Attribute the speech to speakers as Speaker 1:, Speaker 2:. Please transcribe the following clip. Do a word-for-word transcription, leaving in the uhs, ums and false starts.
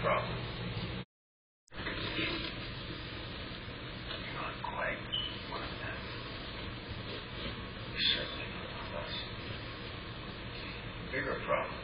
Speaker 1: problem. Not quite one of them. Certainly not of us. Bigger problem.